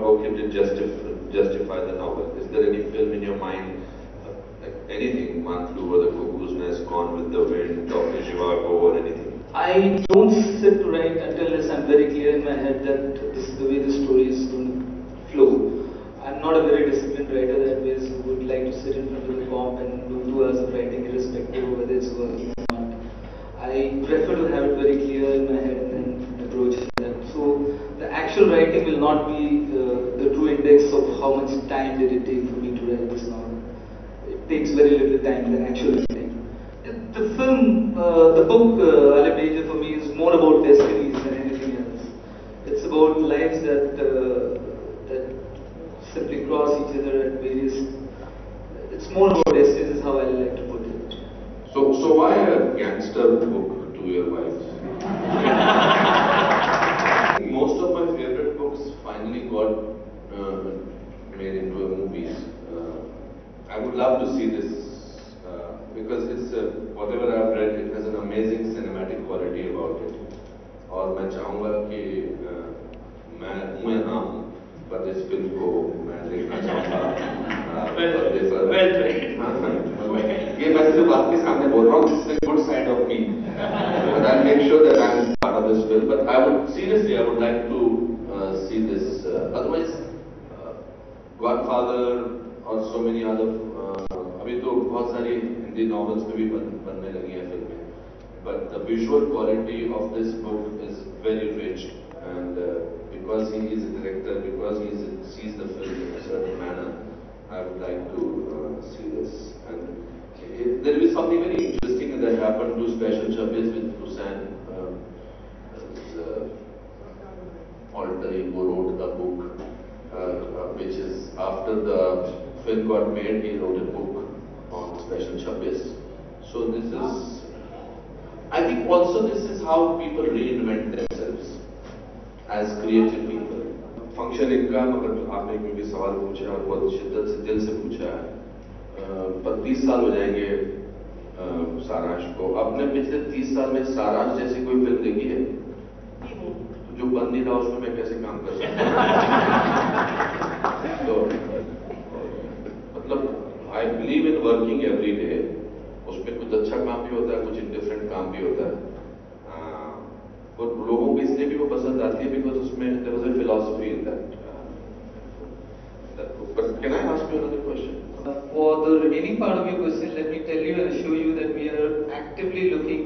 him did justify the novel. Is there any film in your mind, like anything, Man Flew Over the Cuckoo's Nest, Gone with the Wind, Dr. Zhivago, or anything? I don't sit to write until I'm very clear in my head that this is the way the story is going to flow. I'm not a very disciplined writer that way, who would like to sit in front of the comp and do 2 hours of writing irrespective of whether it's working or not. I prefer to have it very clear in my head and then approach that. So the actual writing will not be the true index of how much time did it take for me to write this novel. It takes very little time than actual writing. The film, the book, Ale Beja for me is more about destinies than anything else. It's about lives that simply cross each other at various. It's more about destinies, is how I like to put it. So why a gangster book to your wife? Most of my favorite books finally got made into a movies. I would love to see this because it's whatever I've read, it has an amazing cinematic quality about it. और मैं चाहूँगा कि मैं हूँ यहाँ हूँ पर इस फिल्म को मैं देखना चाहूँगा पर्दे पर। ये मैं सिर्फ आपके सामने बोल रहा हूँ. This is a good side of me, but I'll make sure that I'm part of this film. But I would seriously, I would like to see this. Otherwise, Godfather और so many other. अभी तो बहुत सारी Hindi novels में भी बनने लगी हैं फिल्में. But the visual quality of this book is very rich, and because he is a director, because he sees the film in a certain manner, I would like to see this. And there will be something very interesting that happened to Special Chappies with Hussain. Alter ego wrote the book, which is after the film got made, he wrote a book on Special Chappies. So this is, I think also this is how people reinvent themselves as creative people. Function इनका, मगर आपने क्योंकि सवाल पूछा और बहुत शिद्दत से दिल से पूछा है, 35 साल हो जाएंगे सारांश को. आपने पिछले 30 साल में सारांश जैसी कोई फिल्म देखी है? तो जो बन नहीं रहा उसमें मैं कैसे काम कर सकता हूँ? तो मतलब I believe in working every day. उसमें कुछ अच्छा काम भी होता है, कुछ इंडिफरेंट काम भी होता है. और लोगों को इसलिए भी वो पसंद आती है because उसमें there was a philosophy in that. But can I ask you another question? For the remaining part of your question, let me tell you and assure you that we are actively looking